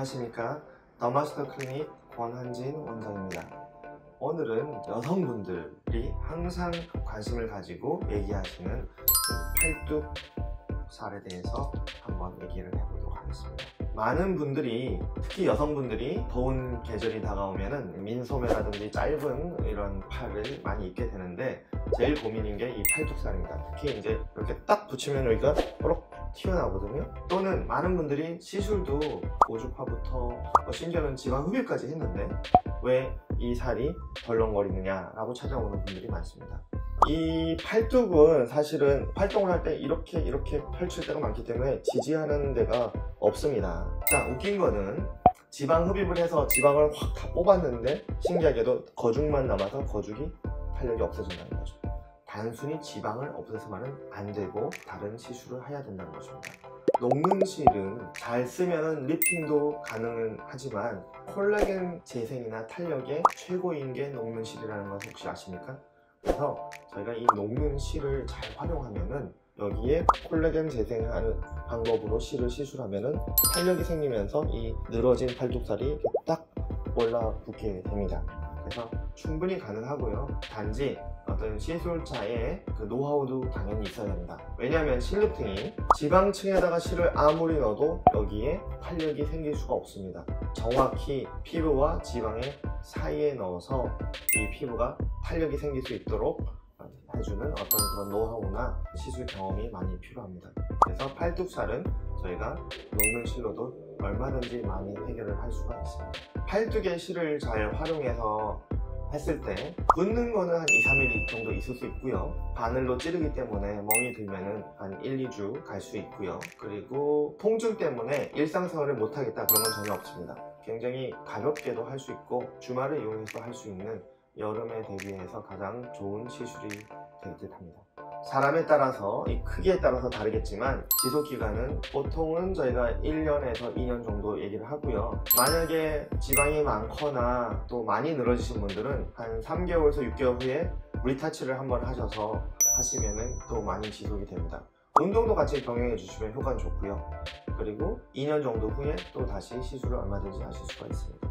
안녕하십니까. 더마스터 클리닉 권한진 원장입니다. 오늘은 여성분들이 항상 관심을 가지고 얘기하시는 팔뚝살에 대해서 한번 얘기를 해보도록 하겠습니다. 많은 분들이, 특히 여성분들이 더운 계절이 다가오면은 민소매라든지 짧은 이런 팔을 많이 입게 되는데, 제일 고민인 게 이 팔뚝살입니다. 특히 이제 이렇게 딱 붙이면 여기가 뽀록 튀어나오거든요. 또는 많은 분들이 시술도 고주파부터 심지어는 지방 흡입까지 했는데 왜 이 살이 덜렁거리느냐 라고 찾아오는 분들이 많습니다. 이 팔뚝은 사실은 활동을 할 때 이렇게 펼칠 때가 많기 때문에 지지하는 데가 없습니다. 자, 웃긴 거는 지방 흡입을 해서 지방을 확 다 뽑았는데 신기하게도 거죽만 남아서 거죽이 탄력이 없어진다는 거죠. 단순히 지방을 없애서만은 안 되고 다른 시술을 해야 된다는 것입니다. 녹는 실은 잘 쓰면 리프팅도 가능은 하지만 콜라겐 재생이나 탄력의 최고인 게 녹는 실이라는 것을 혹시 아십니까? 그래서 저희가 이 녹는 실을 잘 활용하면은 여기에 콜라겐 재생하는 방법으로 실을 시술하면은 탄력이 생기면서 이 늘어진 팔뚝살이 딱 올라붙게 됩니다. 그래서 충분히 가능하고요. 단지 어떤 시술자의 그 노하우도 당연히 있어야 됩니다. 왜냐하면 실리프팅이 지방층에다가 실을 아무리 넣어도 여기에 탄력이 생길 수가 없습니다. 정확히 피부와 지방의 사이에 넣어서 이 피부가 탄력이 생길 수 있도록 해주는 어떤 그런 노하우나 시술 경험이 많이 필요합니다. 그래서 팔뚝살은 저희가 녹는 실로도 얼마든지 많이 해결을 할 수가 있습니다. 팔뚝의 실을 잘 활용해서 했을 때 붓는 거는 한 2-3일 정도 있을 수 있고요. 바늘로 찌르기 때문에 멍이 들면은 한 1-2주 갈 수 있고요. 그리고 통증 때문에 일상생활을 못하겠다 그런 건 전혀 없습니다. 굉장히 가볍게도 할 수 있고 주말을 이용해서 할 수 있는 여름에 대비해서 가장 좋은 시술이 될 듯 합니다. 사람에 따라서 이 크기에 따라서 다르겠지만 지속기간은 보통은 저희가 1년에서 2년 정도 얘기를 하고요. 만약에 지방이 많거나 또 많이 늘어지신 분들은 한 3개월에서 6개월 후에 리타치를 한번 하셔서 하시면은 또 많이 지속이 됩니다. 운동도 같이 병행해 주시면 효과는 좋고요. 그리고 2년 정도 후에 또 다시 시술을 얼마든지 하실 수가 있습니다.